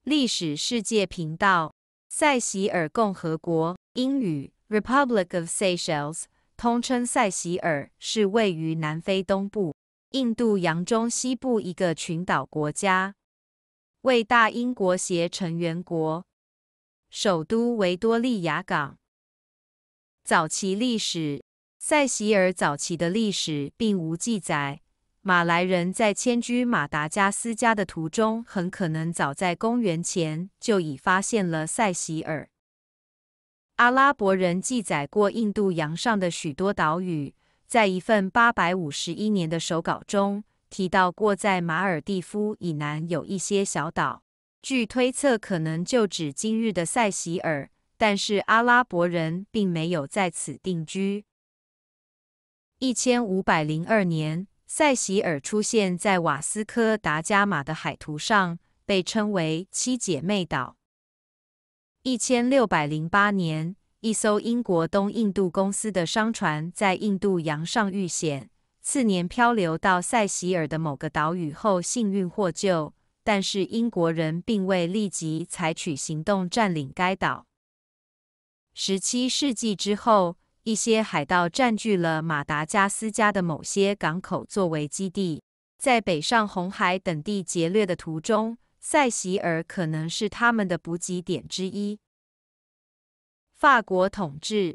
历史世界频道，塞西尔共和国，英语 Republic of Seychelles， 通称塞西尔，是位于南非东部、印度洋中西部一个群岛国家，为大英国协成员国，首都维多利亚港。早期历史，塞西尔早期的历史并无记载。马来人在迁居马达加斯加的途中，很可能早在公元前就已发现了塞西尔。阿拉伯人记载过印度洋上的许多岛屿，在一份851年的手稿中提到过，在马尔地夫以南有一些小岛，据推测可能就指今日的塞西尔，但是阿拉伯人并没有在此定居。1502年。塞西尔出现在瓦斯科达伽马的海图上，被称为七姐妹岛。1608年，一艘英国东印度公司的商船在印度洋上遇险，次年漂流到塞西尔的某个岛屿后幸运获救，但是英国人并未立即采取行动占领该岛。17世纪之后，一些海盗占据了马达加斯加的某些港口作为基地，在北上红海等地劫掠的途中，塞西尔可能是他们的补给点之一。法国统治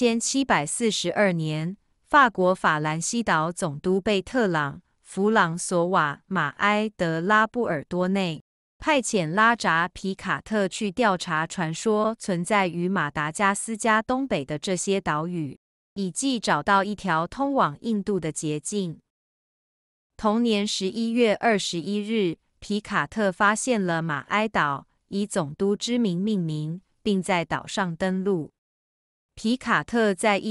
1742年，法国法兰西岛总督贝特朗·弗朗索瓦·马埃德拉布尔多内派遣拉扎皮卡特去调查传说存在于马达加斯加东北的这些岛屿，以冀找到一条通往印度的捷径。同年11月21日，皮卡特发现了马埃岛，以总督之名命名，并在岛上登陆。皮卡特在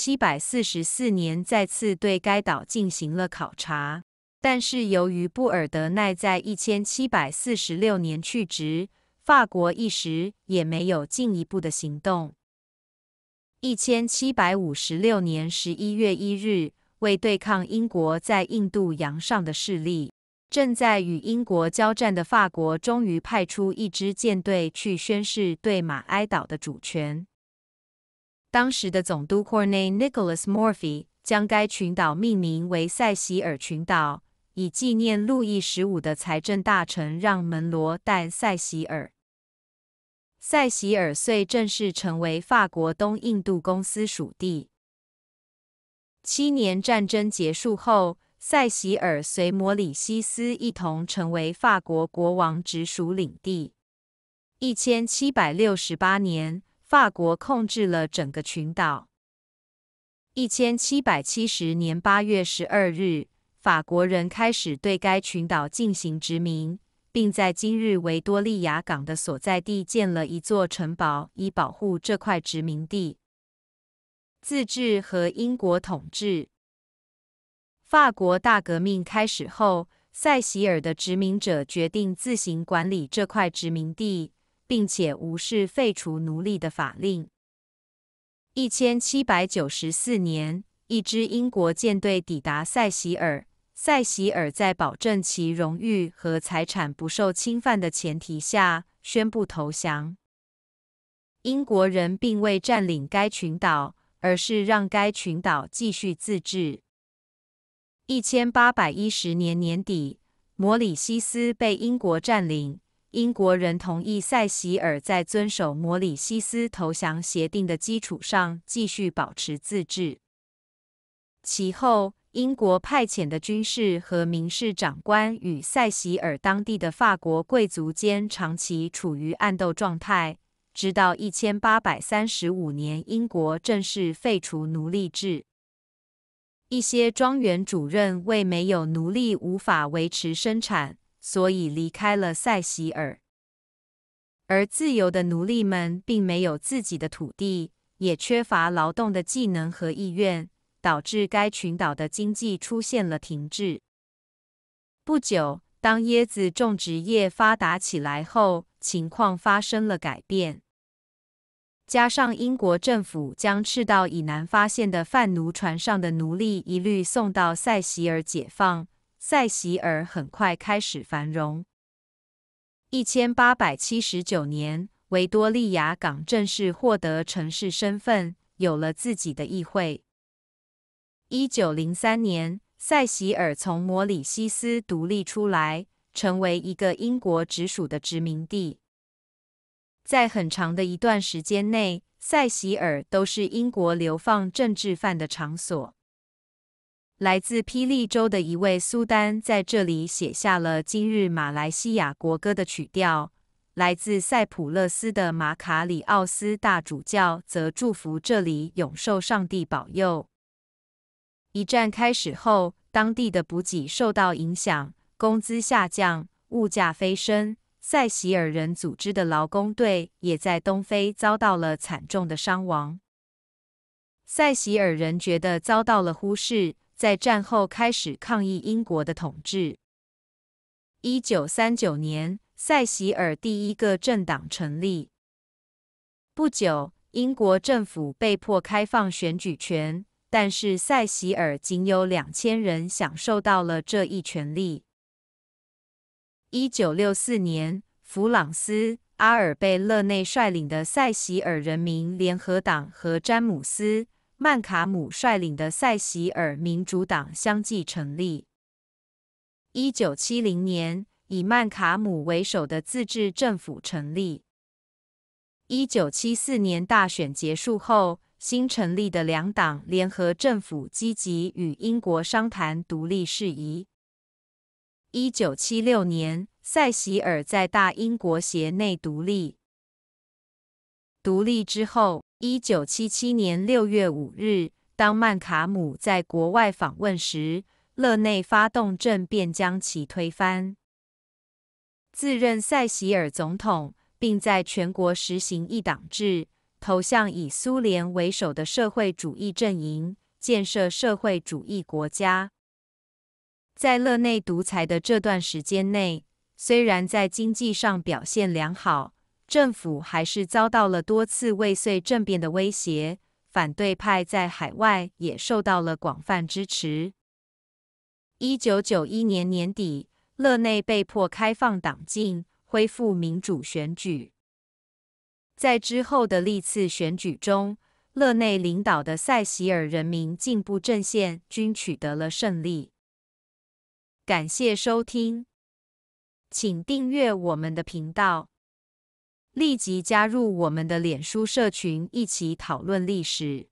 1744年再次对该岛进行了考察。但是由于布尔德奈在1746年去职，法国一时也没有进一步的行动。1756年11月1日，为对抗英国在印度洋上的势力，正在与英国交战的法国终于派出一支舰队去宣示对马埃岛的主权。当时的总督 Cornet Nicholas Morphy 将该群岛命名为塞西尔群岛，以纪念路易15的财政大臣让·门罗·戴·塞西尔。塞西尔遂正式成为法国东印度公司属地。7年战争结束后，塞西尔随摩里西斯一同成为法国国王直属领地。1768年，法国控制了整个群岛。1770年8月12日，法国人开始对该群岛进行殖民，并在今日维多利亚港的所在地建了一座城堡，以保护这块殖民地。自治和英国统治。法国大革命开始后，塞西尔的殖民者决定自行管理这块殖民地，并且无视废除奴隶的法令。1794年，一支英国舰队抵达塞西尔。塞西尔在保证其荣誉和财产不受侵犯的前提下，宣布投降。英国人并未占领该群岛，而是让该群岛继续自治。1810年年底，摩里西斯被英国占领，英国人同意塞西尔在遵守摩里西斯投降协定的基础上继续保持自治。其后，英国派遣的军事和民事长官与塞西尔当地的法国贵族间长期处于暗斗状态，直到1835年英国正式废除奴隶制。一些庄园主任为没有奴隶无法维持生产，所以离开了塞西尔。而自由的奴隶们并没有自己的土地，也缺乏劳动的技能和意愿，导致该群岛的经济出现了停滞。不久，当椰子种植业发达起来后，情况发生了改变。加上英国政府将赤道以南发现的贩奴船上的奴隶一律送到塞西尔解放，塞西尔很快开始繁荣。 1879年，维多利亚港正式获得城市身份，有了自己的议会。1903年，塞西尔从摩里西斯独立出来，成为一个英国直属的殖民地。在很长的一段时间内，塞西尔都是英国流放政治犯的场所。来自霹雳州的一位苏丹在这里写下了今日马来西亚国歌的曲调。来自塞浦路斯的马卡里奥斯大主教则祝福这里永受上帝保佑。一战开始后，当地的补给受到影响，工资下降，物价飞升。塞西尔人组织的劳工队也在东非遭到了惨重的伤亡。塞西尔人觉得遭到了忽视，在战后开始抗议英国的统治。1939年，塞西尔第一个政党成立。不久，英国政府被迫开放选举权，但是塞西尔仅有2000人享受到了这一权利。1964年，弗朗斯·阿尔贝勒内率领的塞西尔人民联合党和詹姆斯·曼卡姆率领的塞西尔民主党相继成立。1970年，以曼卡姆为首的自治政府成立。1974年大选结束后，新成立的两党联合政府积极与英国商谈独立事宜。1976年，塞西尔在大英国协内独立。独立之后，1977年6月5日，当曼卡姆在国外访问时，勒内发动政变将其推翻，自任塞西尔总统，并在全国实行一党制，投向以苏联为首的社会主义阵营，建设社会主义国家。在勒内独裁的这段时间内，虽然在经济上表现良好，政府还是遭到了多次未遂政变的威胁，反对派在海外也受到了广泛支持。1991年年底，勒内被迫开放党禁，恢复民主选举。在之后的历次选举中，勒内领导的塞西尔人民进步阵线均取得了胜利。感谢收听，请订阅我们的频道，立即加入我们的脸书社群，一起讨论历史。